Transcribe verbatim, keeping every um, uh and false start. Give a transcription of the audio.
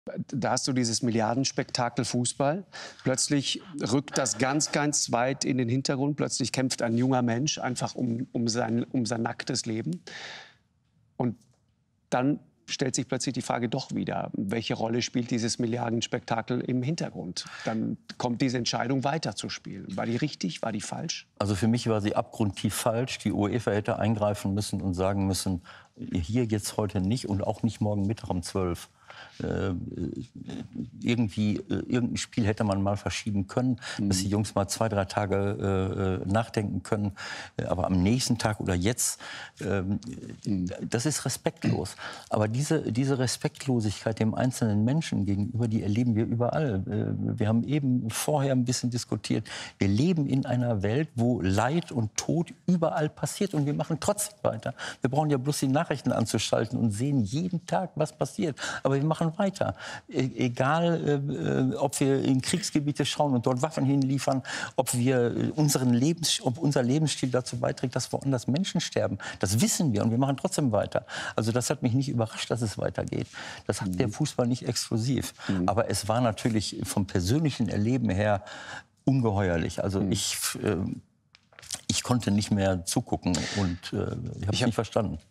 Da hast du dieses Milliardenspektakel Fußball. Plötzlich rückt das ganz, ganz weit in den Hintergrund. Plötzlich kämpft ein junger Mensch einfach um, um, sein, um sein nacktes Leben. Und dann stellt sich plötzlich die Frage doch wieder, welche Rolle spielt dieses Milliardenspektakel im Hintergrund? Dann kommt diese Entscheidung weiterzuspielen. War die richtig, war die falsch? Also für mich war sie abgrundtief falsch. Die UEFA hätte eingreifen müssen und sagen müssen, hier jetzt heute nicht und auch nicht morgen Mittag um zwölf. Äh, irgendwie, äh, irgendein Spiel hätte man mal verschieben können, mhm. dass die Jungs mal zwei, drei Tage äh, nachdenken können. Aber am nächsten Tag oder jetzt, äh, mhm. das ist respektlos. Aber diese, diese Respektlosigkeit dem einzelnen Menschen gegenüber, die erleben wir überall. Äh, wir haben eben vorher ein bisschen diskutiert. Wir leben in einer Welt, wo Leid und Tod überall passiert und wir machen trotzdem weiter. Wir brauchen ja bloß die Nachrichten anzuschalten und sehen jeden Tag, was passiert. Aber wir machen weiter. E egal, äh, ob wir in Kriegsgebiete schauen und dort Waffen hinliefern, ob, wir unseren Lebens ob unser Lebensstil dazu beiträgt, dass woanders Menschen sterben. Das wissen wir und wir machen trotzdem weiter. Also das hat mich nicht überrascht, dass es weitergeht. Das hat mhm. der Fußball nicht exklusiv. Mhm. Aber es war natürlich vom persönlichen Erleben her ungeheuerlich. Also mhm. ich, äh, ich konnte nicht mehr zugucken und äh, ich habe es nicht verstanden.